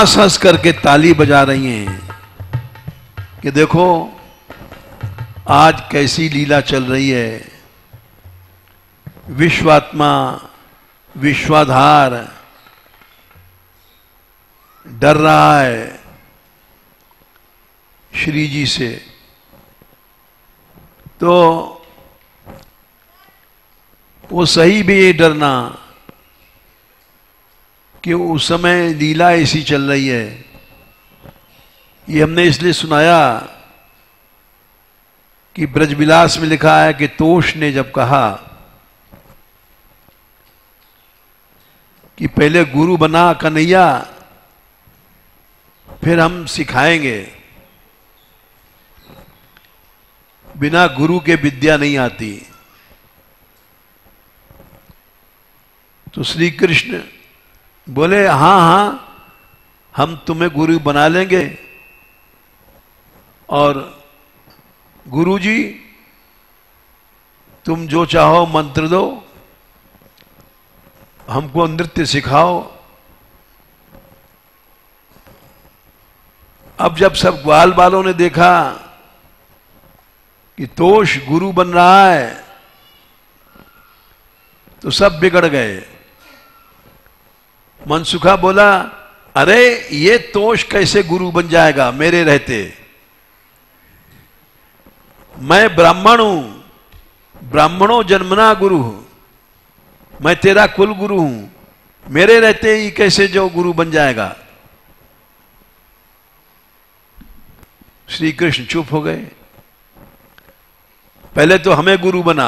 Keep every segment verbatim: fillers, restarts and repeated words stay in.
हंस हंस करके ताली बजा रही हैं कि देखो आज कैसी लीला चल रही है। विश्वात्मा, विश्वाधार डर रहा है श्री जी से। तो वो सही भी ये डरना कि उस समय लीला ऐसी चल रही है। ये हमने इसलिए सुनाया कि ब्रजविलास में लिखा है कि तोष ने जब कहा कि पहले गुरु बना कन्हैया, फिर हम सिखाएंगे, बिना गुरु के विद्या नहीं आती। तो श्री कृष्ण बोले हाँ हाँ हम तुम्हें गुरु बना लेंगे, और गुरु जी तुम जो चाहो मंत्र दो, हमको नृत्य सिखाओ। अब जब सब ग्वाल बालों ने देखा कि तोष गुरु बन रहा है तो सब बिगड़ गए। मनसुखा बोला अरे ये तोष कैसे गुरु बन जाएगा मेरे रहते, मैं ब्राह्मण हूं, ब्राह्मणों जन्मना गुरु हूं, मैं तेरा कुल गुरु हूं, मेरे रहते ही कैसे जो गुरु बन जाएगा। श्री कृष्ण चुप हो गए। पहले तो हमें गुरु बना।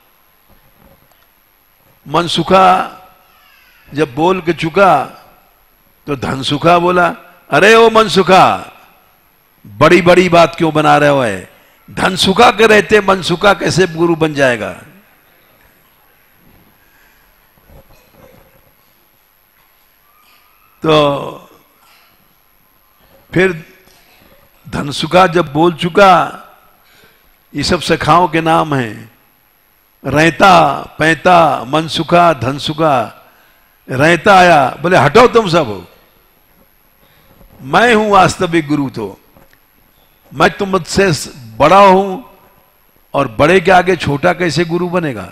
मनसुखा जब बोल के चुका तो धनसुखा बोला अरे ओ मनसुखा बड़ी बड़ी बात क्यों बना रहे हो है, धनसुखा के रहते मनसुखा कैसे गुरु बन जाएगा। तो फिर धनसुखा जब बोल चुका, ये सब सखाओं के नाम हैं, रहता पैता मनसुखा धनसुखा। रहता आया बोले हटो तुम सब, मैं हूं वास्तविक गुरु, तो मैं तुम मुझसे बड़ा हूं और बड़े के आगे छोटा कैसे गुरु बनेगा।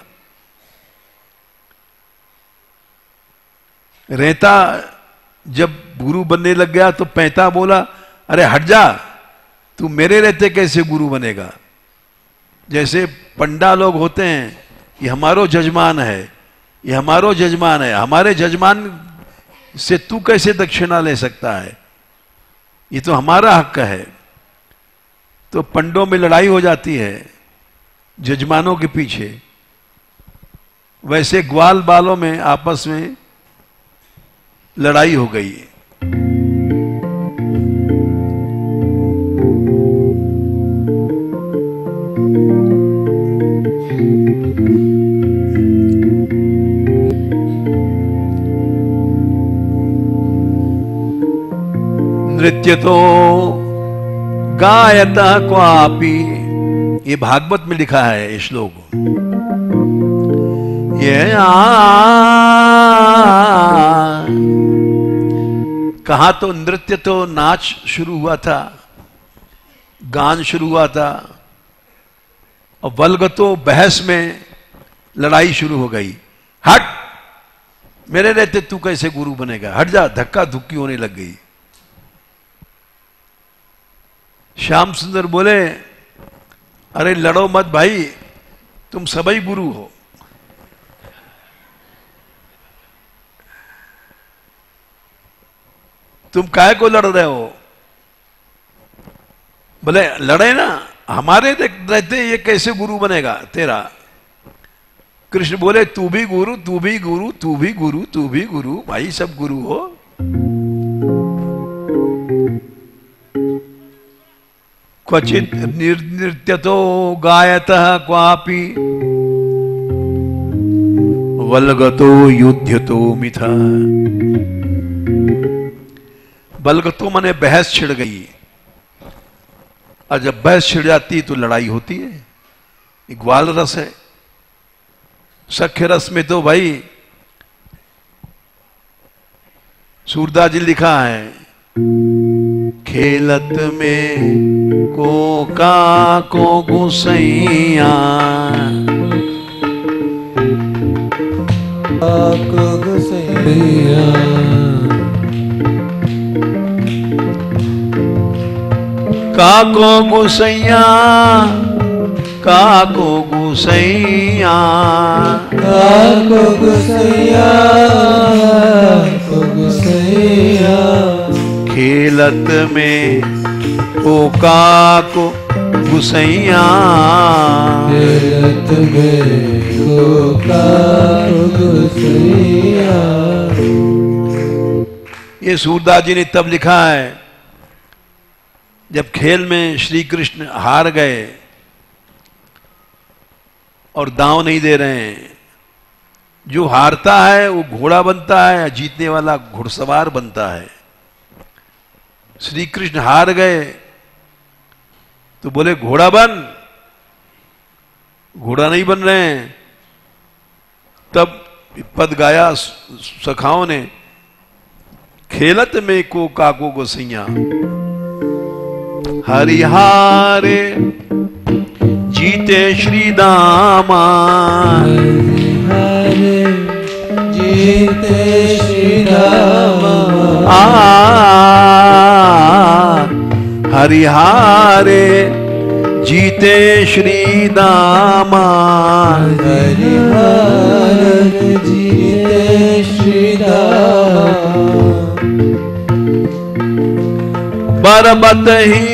रहता जब गुरु बनने लग गया तो पैता बोला अरे हट जा, तू मेरे रहते कैसे गुरु बनेगा। जैसे पंडा लोग होते हैं, ये हमारो जजमान है, ये हमारो जजमान है, हमारे जजमान से तू कैसे दक्षिणा ले सकता है, ये तो हमारा हक है। तो पंडों में लड़ाई हो जाती है जजमानों के पीछे। वैसे ग्वाल बालों में आपस में लड़ाई हो गई। नृत्य तो गायता क्वापि, ये भागवत में लिखा है ये श्लोक। ये आ कहा तो नृत्य तो नाच शुरू हुआ था, गान शुरू हुआ था, और वल्गतो बहस में लड़ाई शुरू हो गई। हट, मेरे रहते तू कैसे गुरु बनेगा, हट जा, धक्का धुक्की होने लग गई। श्याम सुंदर बोले अरे लड़ो मत भाई, तुम सभी गुरु हो। तुम काहे को लड़ रहे हो। बोले लड़े ना, हमारे रहते ये कैसे गुरु बनेगा तेरा। कृष्ण बोले तू भी गुरु, तू भी गुरु, तू भी गुरु, तू भी गुरु, भाई सब गुरु हो। क्वचित नृत्यतो गायतः क्वापि वल्गतो युध्यतो मिथा। वल्गतो माने बहस छिड़ गई, और जब बहस छिड़ जाती तो लड़ाई होती है। ग्वाल रस है। सख्य रस में तो भाई सूरदास जी लिखा है खेलत में कोका को गुसैया, को गुसैया, काको गुसैया, काको गुसैया, काको गुसैया, को गुसैया, खेलत में ओ काको गुसैया, खेलत में को काको गुसैया। ये सूरदास जी ने तब लिखा है जब खेल में श्री कृष्ण हार गए और दांव नहीं दे रहे हैं। जो हारता है वो घोड़ा बनता है, जीतने वाला घुड़सवार बनता है। श्री कृष्ण हार गए तो बोले घोड़ा बन, घोड़ा नहीं बन रहे हैं। तब पद गाया सखाओं ने, खेलत में को काको गोसैया, हरिहारे जीते श्री दामा, हरिहारे जीते श्री दामा, आ हरिहारे जीते श्री दामा, हरिहारे जीते श्री दामा, बरबत ही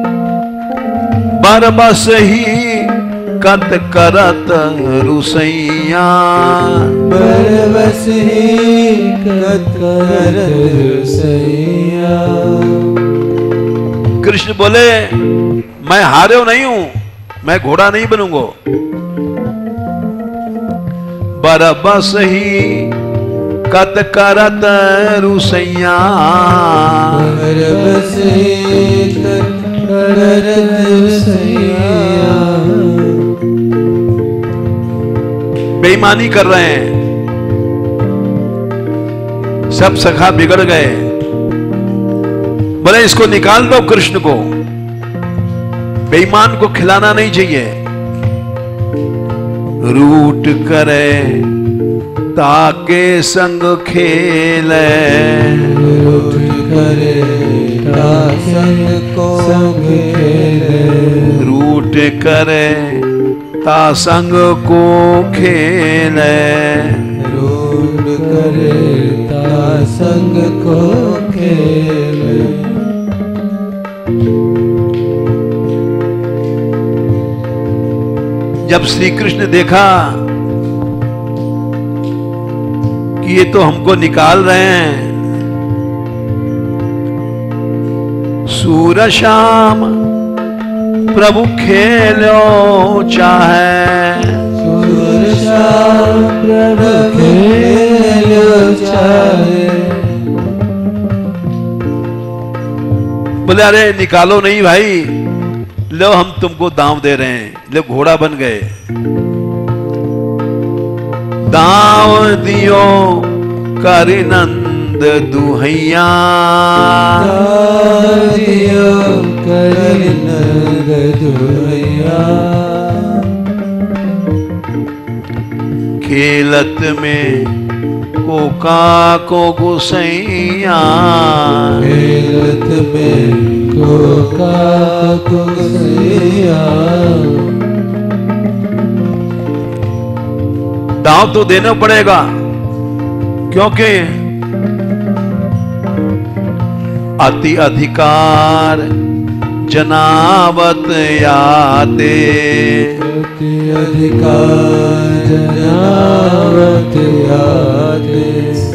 बरबस ही कत करत रुसैया, बरबस ही कत करत रुसैया। कृष्ण बोले मैं हारे नहीं हूं, मैं घोड़ा नहीं बनूंगा। बरबस ही कत करत रुसैया, बरबस ही कत करत रुसैया। बेईमानी कर रहे हैं, सब सखा बिगड़ गए। बोले इसको निकाल दो कृष्ण को, बेईमान को खिलाना नहीं चाहिए। रूट करे ताके संग खेले, रूट करे ता संग को खेले, रूट करे ता संग को खेले, रूट करे ता संग को खेले। जब श्री कृष्ण देखा कि ये तो हमको निकाल रहे हैं, सूर श्याम प्रभु खेलो चाहे, सूर श्याम प्रभु खेलो चाहे। बोले अरे निकालो नहीं भाई, लो हम तुमको दांव दे रहे हैं, लो घोड़ा बन गए। दांव दियो कर नंद दुहैया, दियो कर नंद दुहैया, खेलत में कोका को गुसैया, खेलत में कोका को गुसैया। दांव तो देना पड़ेगा, क्योंकि अति अधिकार जनावत याते, अति अधिकार जनावत याते,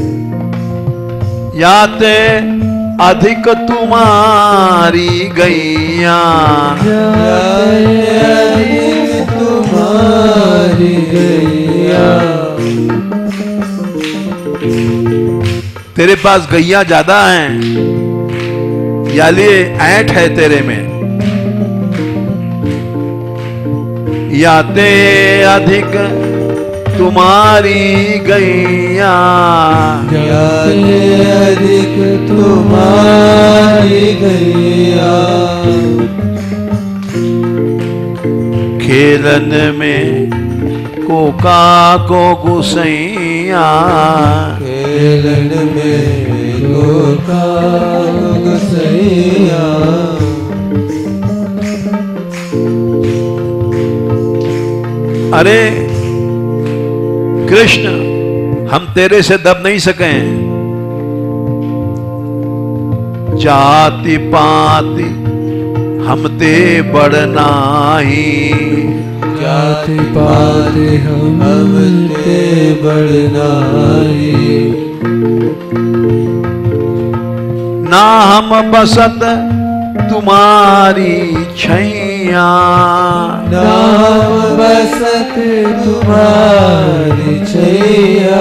याते अधिक तुम्हारी गैया, याते अधिक तुम्हारी गैया। तेरे पास गैया ज्यादा हैं, या लिए ऐंठ है तेरे में। याते अधिक तुम्हारी गैया, जाते अधिक तुम्हारी गैया। खेलन में कोका को गुसैया, खेलन में कोका को गुसैया। अरे कृष्ण, हम तेरे से दब नहीं सके, जाति पाति हम ते बढ़नाही, जाति पाति हम ते बढ़नाही। ना हम बसत तुम्हारी छैया, ना हम बसत तुम्हारी छैया।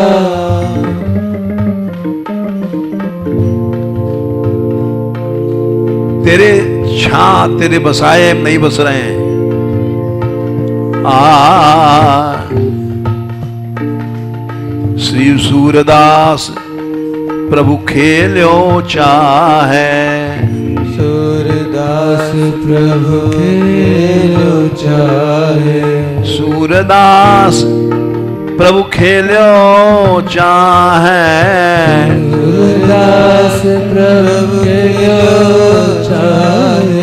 तेरे छा तेरे बसाए हम नहीं बस रहे हैं। आ श्री सूरदास प्रभु खेलो चाहे, सूरदास प्रभु खेलो चाहे। सूरदास प्रभु खेलो चाहे, सूरदास प्रभु खेलो चाहे।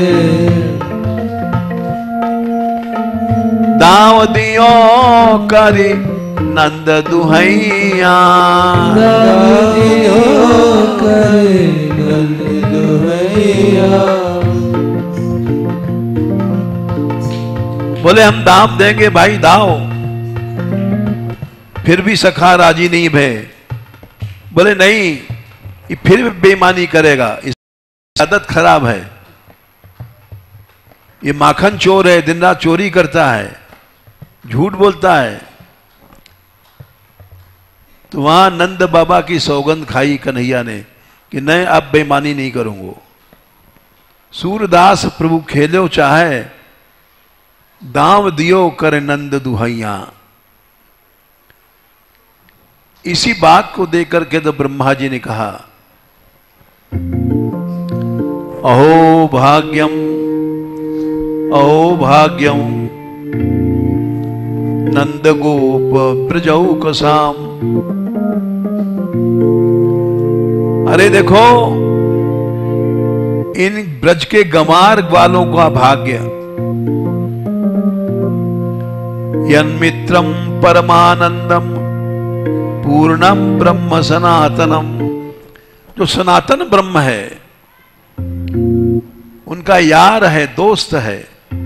दाव दियो करी नंद दुहैया, दाव दियो करी नंद दुहैया। बोले हम दाम देंगे भाई दाव, फिर भी सखा राजी नहीं भे। बोले नहीं, ये फिर भी बेईमानी करेगा, इसकी आदत खराब है, ये माखन चोर है, दिन रात चोरी करता है, झूठ बोलता है। तो वहां नंद बाबा की सौगंध खाई कन्हैया ने कि नहीं, अब बेईमानी नहीं करूंगा। सूरदास प्रभु खेलो चाहे, दाम दियो कर नंद दुहैया। इसी बात को देकर के तो ब्रह्मा जी ने कहा, अहो भाग्यम अहो भाग्यम नंद गोप प्रजौ कसाम। अरे देखो, इन ब्रज के गमार वालों का भाग्य, यन्मित्रम परमानंदम पूर्णम ब्रह्म सनातनम। जो सनातन ब्रह्म है, उनका यार है, दोस्त है।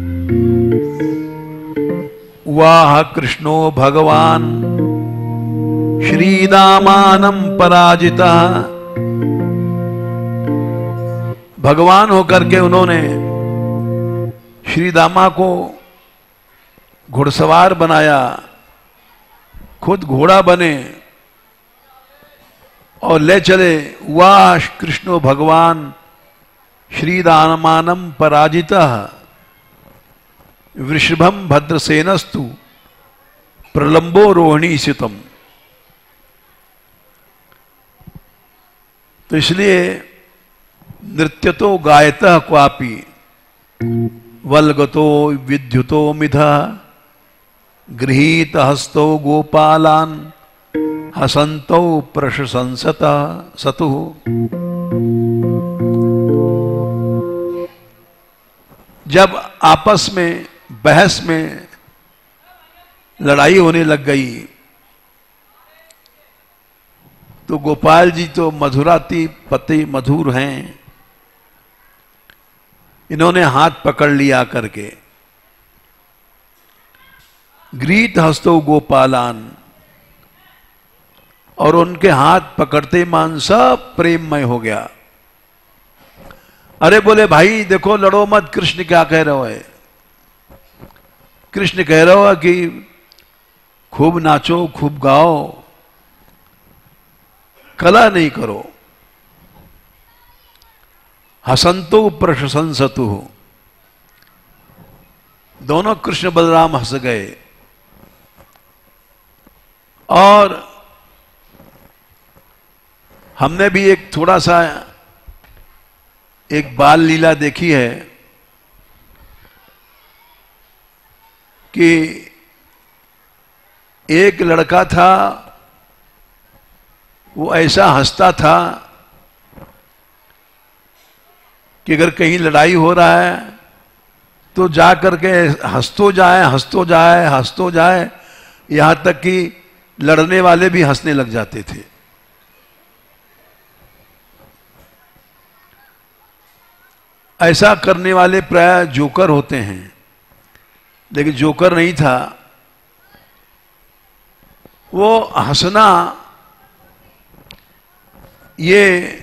वाह कृष्णो भगवान श्रीदामानम पराजिता। भगवान होकर के उन्होंने श्री दामा को घुड़सवार बनाया, खुद घोड़ा बने और ले चले। वाह कृष्णो भगवान श्रीदामानम पराजिता वृषभम भद्रसेनस्तु प्रलंबो रोहिणी सितम। तो इसलिए नृत्यतो गायतः क्वापि वल्गतो विद्युतो मिधा गृहीत हस्तो गोपालान हसंतो प्रशंसता सतु। जब आपस में बहस में लड़ाई होने लग गई तो गोपाल जी तो मधुराती पति मधुर हैं, इन्होंने हाथ पकड़ लिया करके ग्रीत हस्तो गोपालान, और उनके हाथ पकड़ते मान सब प्रेममय हो गया। अरे बोले भाई देखो लड़ो मत, कृष्ण क्या कह रहे हो है? कृष्ण कह रहे हो कि खूब नाचो खूब गाओ, कला नहीं करो। हसंतो प्रशंसतु, दोनों कृष्ण बलराम हंस गए। और हमने भी एक थोड़ा सा एक बाल लीला देखी है कि एक लड़का था, वो ऐसा हंसता था कि अगर कहीं लड़ाई हो रहा है तो जा करके हंसतो जाए हंसतो जाए हंसतो जाए, यहां तक कि लड़ने वाले भी हंसने लग जाते थे। ऐसा करने वाले प्राय जोकर होते हैं, लेकिन जोकर नहीं था। वो हंसना ये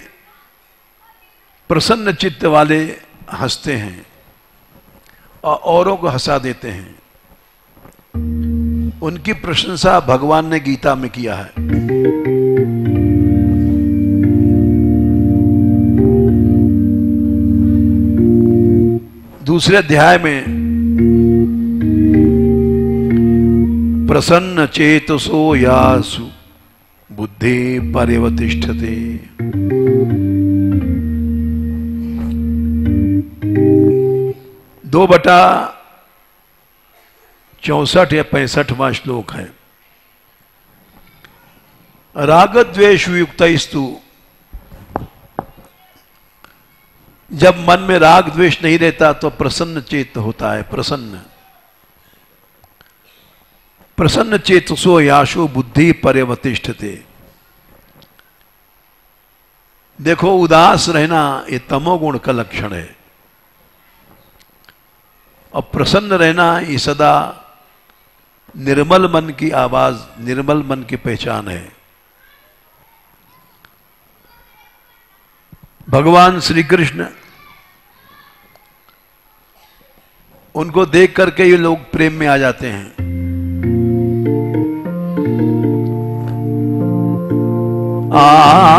प्रसन्न चित्त वाले हंसते हैं और औरों को हंसा देते हैं। उनकी प्रशंसा भगवान ने गीता में किया है। दूसरे अध्याय में प्रसन्न चेतसो यासु बुद्धि पर्यवतिष्ठते, दो बटा चौसठ या पैंसठवां श्लोक है। राग द्वेष युक्तस्तु, जब मन में राग द्वेष नहीं रहता तो प्रसन्न चेत होता है। प्रसन्न प्रसन्न चेतसो याशो बुद्धि पर्यवतिष्ठते। देखो, उदास रहना ये तमोगुण का लक्षण है और प्रसन्न रहना ये सदा निर्मल मन की आवाज, निर्मल मन की पहचान है। भगवान श्री कृष्ण, उनको देख करके ये लोग प्रेम में आ जाते हैं। आ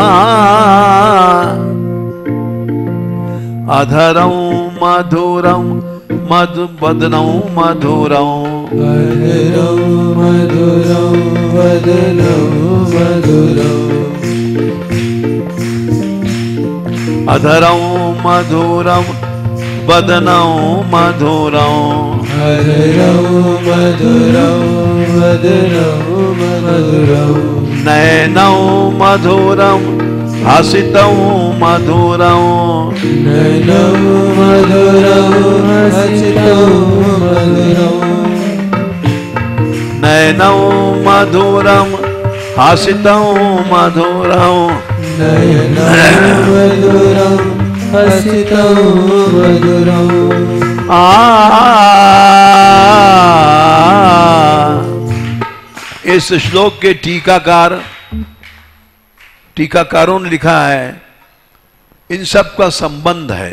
अधरं मधुरं मधुबदनं मधुरं, अधरं मधुरं वदनं मधुरं, अधरं मधुरं वदनं मधुरं, अधरं मधुरं वदनं मधुरं, नयनं मधुरं हसितं मधुरं, नयनं मधुरं हसितं मधुरं, नयनं मधुरं हसितं मधुरं, नयनं मधुरं हसितं मधुरं। आ इस श्लोक के टीकाकार टीकाकारों ने लिखा है, इन सब का संबंध है।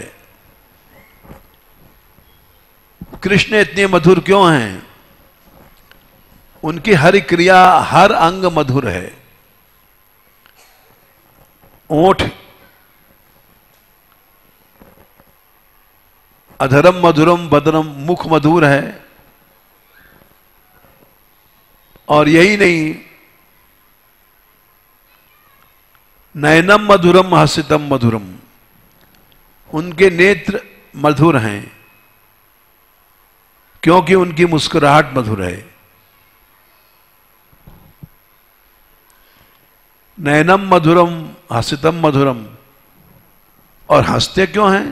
कृष्ण इतने मधुर क्यों हैं? उनकी हर क्रिया, हर अंग मधुर है। ओठ अधरम मधुरम बदरम, मुख मधुर है। और यही नहीं, नयनम मधुरम हसितम मधुरम, उनके नेत्र मधुर हैं क्योंकि उनकी मुस्कुराहट मधुर है। नयनम मधुरम हसितम मधुरम, और हंसते क्यों हैं?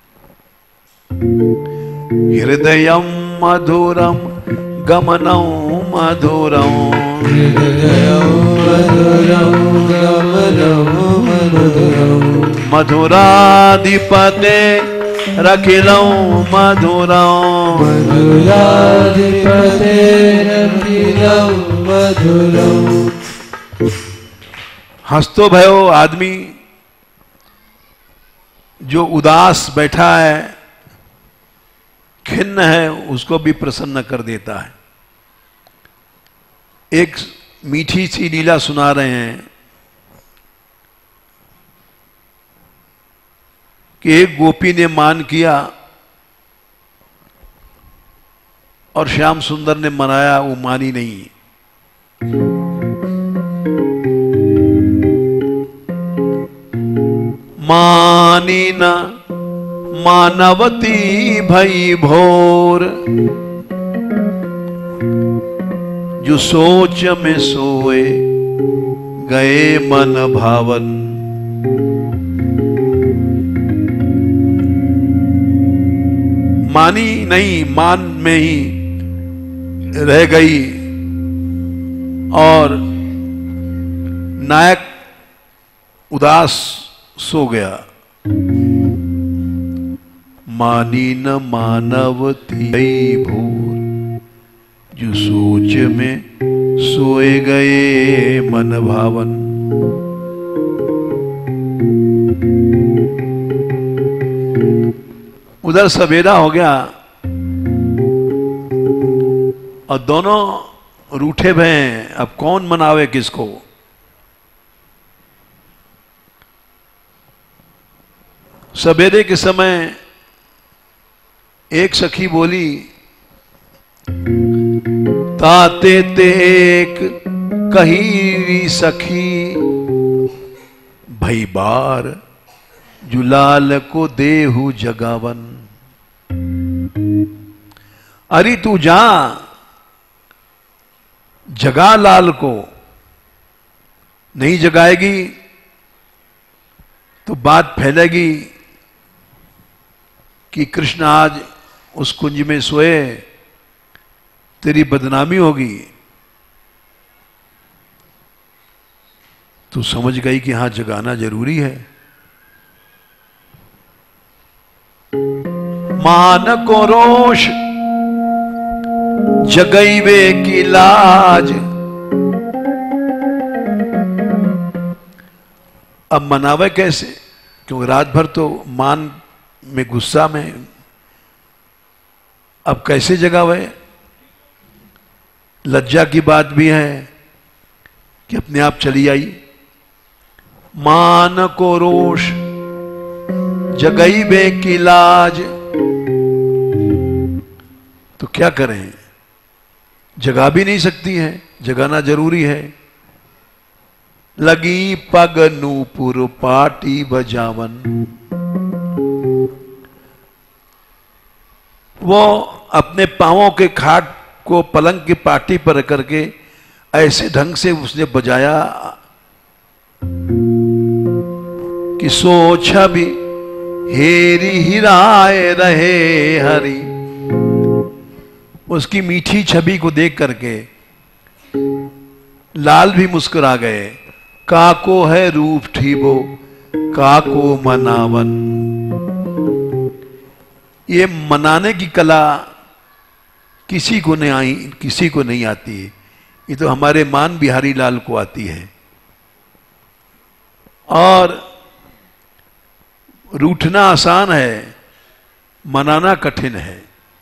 हृदयम मधुरम गमनं मधुरं, हृदयं मधुरं गमनं मधुरं, मधुराधिपते रखिलं मधुरं, मधुराधिपतेरखिलं मधुरं। हंसतो भयो आदमी जो उदास बैठा है, खिन्न है, उसको भी प्रसन्न कर देता है। एक मीठी सी लीला सुना रहे हैं कि एक गोपी ने मान किया और श्याम सुंदर ने मनाया, वो मानी नहीं। मानी न मानवती भई भोर, जो सोच में सोए गए मन भावन। मानी नहीं, मान में ही रह गई और नायक उदास सो गया। मानी न मानवती भोर, जो सोच में सोए गए मन भावन। उधर सवेरा हो गया और दोनों रूठे भय हैं। अब कौन मनावे किसको? सवेरे के समय एक सखी बोली, ताते ते एक कही सखी, भई बार जुलाल को देहु जगावन। अरे तू जा, जगा लाल को। नहीं जगाएगी तो बात फैलेगी कि कृष्ण आज उस कुंज में सोए, तेरी बदनामी होगी। तू समझ गई कि हां जगाना जरूरी है। मान को रोष जगईवे की लाज। अब मनावे कैसे? क्योंकि रात भर तो मान में, गुस्सा में, अब कैसे जगावे? लज्जा की बात भी है कि अपने आप चली आई। मान को रोष जगईवे की लाज। तो क्या करें? जगा भी नहीं सकती है, जगाना जरूरी है। लगी पग नूपुर पाटी बजावन। वो अपने पांवों के खाट को पलंग की पाटी पर करके ऐसे ढंग से उसने बजाया कि सोच भी हेरी हिराए रहे हरि। उसकी मीठी छवि को देख करके लाल भी मुस्कुरा गए। काको है रूप ठीबो काको मनावन। ये मनाने की कला किसी को नहीं आई, किसी को नहीं आती है। ये तो हमारे मान बिहारी लाल को आती है। और रूठना आसान है, मनाना कठिन है।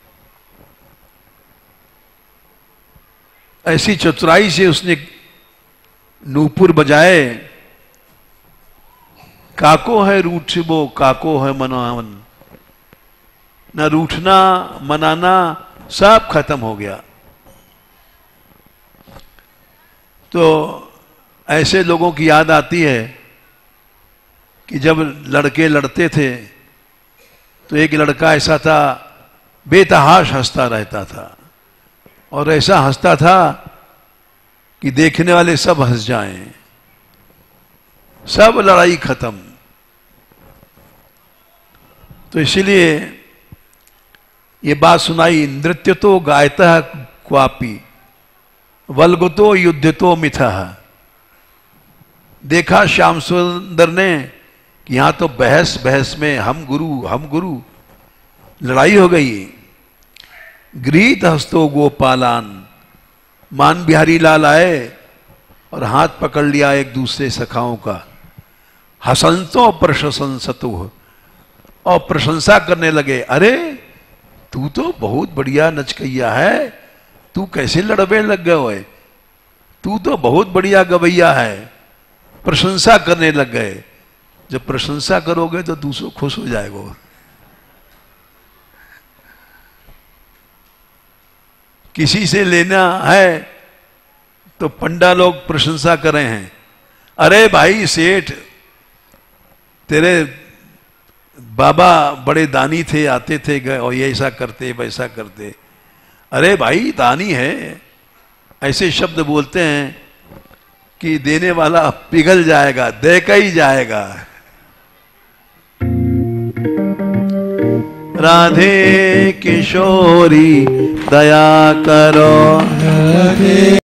ऐसी चतुराई से उसने नूपुर बजाए। काको है रूठबो काको है मनावन। न रूठना मनाना सब खत्म हो गया। तो ऐसे लोगों की याद आती है कि जब लड़के लड़ते थे तो एक लड़का ऐसा था, बेतहाश हंसता रहता था और ऐसा हंसता था कि देखने वाले सब हंस जाएं, सब लड़ाई खत्म। तो इसीलिए ये बात सुनाई, नृत्य तो गायतः क्वापी वल्गतो युद्धतो मिथः। देखा श्याम सुंदर ने कि यहां तो बहस बहस में हम गुरु हम गुरु लड़ाई हो गई। गृहीत हस्तो गोपालान। मान बिहारी लाल आए और हाथ पकड़ लिया एक दूसरे सखाओं का। हसंतो प्रशंसतो, और प्रशंसा करने लगे। अरे तू तो बहुत बढ़िया नचकैया है, तू कैसे लड़बे लग गए हो? तू तो बहुत बढ़िया गवैया है। प्रशंसा करने लग गए। जब प्रशंसा करोगे तो दूसरों खुश हो जाएगा। किसी से लेना है तो पंडा लोग प्रशंसा कर रहे हैं। अरे भाई सेठ, तेरे बाबा बड़े दानी थे, आते थे गए और ये ऐसा करते वैसा करते। अरे भाई दानी है, ऐसे शब्द बोलते हैं कि देने वाला पिघल जाएगा, दे का ही जाएगा। राधे किशोरी दया करो। राधे